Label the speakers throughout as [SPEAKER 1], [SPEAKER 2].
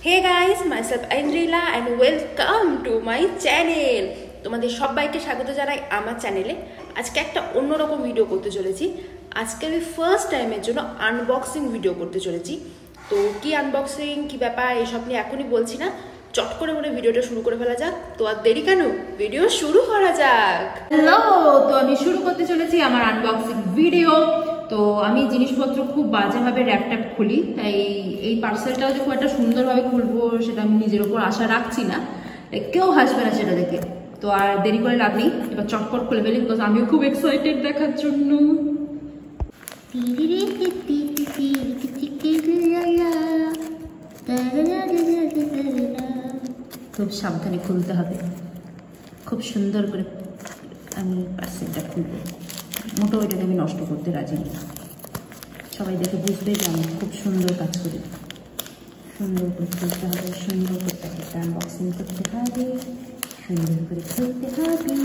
[SPEAKER 1] Hey guys, myself Andrila and welcome to my channel. তোমাদের সবাইকে স্বাগত জানাই আমার চ্যানেলে। আজকে একটা অন্যরকম ভিডিও করতে চলেছি। আজকে আমি ফার্স্ট টাইমের জন্য আনবক্সিং ভিডিও করতে চলেছি। তো কি আনবক্সিং, কি ব্যাপার এসব নিয়ে এখনই বলছি না, চট করে মনে ভিডিওটা শুরু করে ফেলা যাক। তো আর দেরি কেন, ভিডিও শুরু করা যাক।
[SPEAKER 2] হ্যালো, তো আমি শুরু করতে চলেছি আমার আনবক্সিং ভিডিও। তো আমি জিনিসপত্র খুব বাজেভাবে র্যাপ খুলি, তাই এই পার্সেলটাও যে খুব একটা সুন্দরভাবে খুলবো সেটা আমি নিজের ওপর আশা রাখছি না, কেউ হাসবে না সেটা দেখে। তো আর দেরি করে লাভ নেই, এবার চটপট খুলে ফেলি, বিকজ আমিও খুব এক্সাইটেড দেখার জন্য। খুব সাবধানে খুলতে হবে, খুব সুন্দর করে আমি পার্সেলটা খুলবো। মোটো এটাকে আমি নষ্ট করতে রাজি না, সবাই দেখে বুঝবে যে আমি খুব সুন্দর কাজ করি। সুন্দর করে খুলতে হবে, সুন্দর করে প্যাকেটটা আনবক্সিং করতে হবে, সুন্দর করে খুলতে হবে।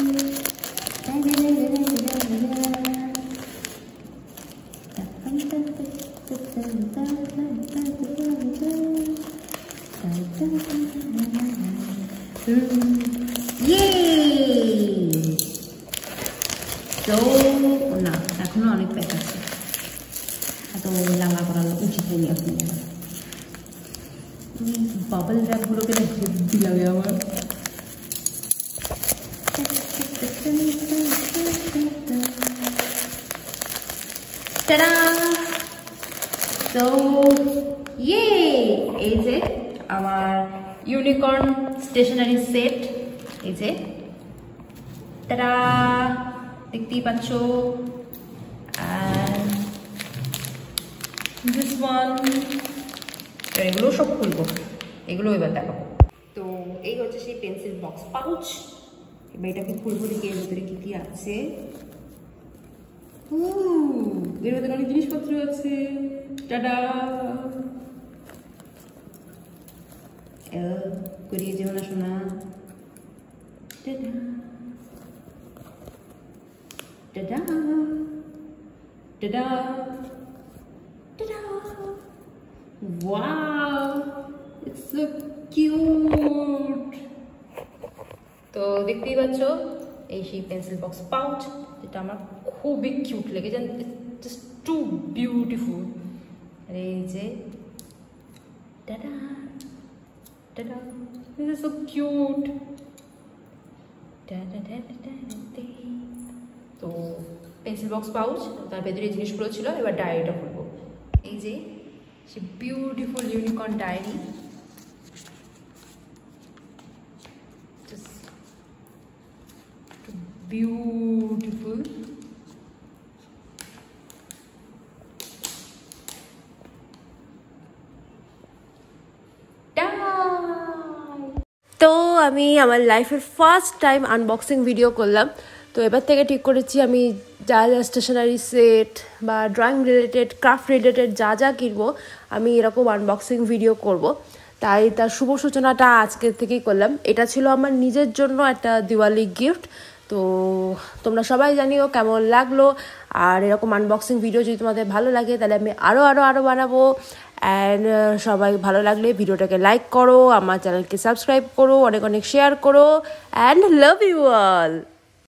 [SPEAKER 2] তো না, এখনো অনেক প্যাক আছে, এত লালা করা উচিত হয়নি এখন। বাবল র্যাপগুলোকে হেভি লাগে আমার। তো এই যে আমার ইউনিকর্ন স্টেশনারি সেট, এই যে তারা দেখতেই পাচ্ছ। দিস ওয়ান, এগুলো সব খুলবো, এগুলো এবার দেখাবো। তো এই হচ্ছে সেই পেন্সিল বক্স পাউচ। এবার এটাকে খুলবো, দেখি এর ভিতরে কি কি আছে। এর ভিতরে অনেক জিনিসপত্র আছে। টাটা, করিয়ে যেও না শোনা। Tata tata tata tata. Wow, it's so cute. তো দেখতেই পাচ্ছ এই সেই পেন্সিল বক্স পাউচ, যেটা আমার খুবই কিউট লেগেছে, জাস্ট টু বিউটিফুল। আর এই যে tata tata, this is so cute. তো পেন্সিল বক্স পাউচ, তার ভেতরে জিনিসগুলো ছিল। এবার ডায়েরিটা খুলবো। এই যে সে বিউটিফুল ইউনিকর্ন ডায়েরি, বিউটিফুল।
[SPEAKER 1] তো আমি আমার লাইফের ফার্স্ট টাইম আনবক্সিং ভিডিও করলাম। তো এবার থেকে ঠিক করেছি আমি যা যা স্টেশনারি সেট বা ড্রয়িং রিলেটেড, ক্রাফট রিলেটেড যা যা কিনবো আমি এরকম আনবক্সিং ভিডিও করব। তাই তার শুভ সূচনাটা আজকের থেকেই করলাম। এটা ছিল আমার নিজের জন্য একটা দিওয়ালি গিফট। তো তোমরা সবাই জানিও কেমন লাগলো, আর এরকম আনবক্সিং ভিডিও যদি তোমাদের ভালো লাগে তাহলে আমি আরও বানাবো। অ্যান্ড সবাই ভালো লাগলে ভিডিওটাকে লাইক করো, আমার চ্যানেলকে সাবস্ক্রাইব করো, অনেক অনেক শেয়ার করো, অ্যান্ড লাভ ইউ অল।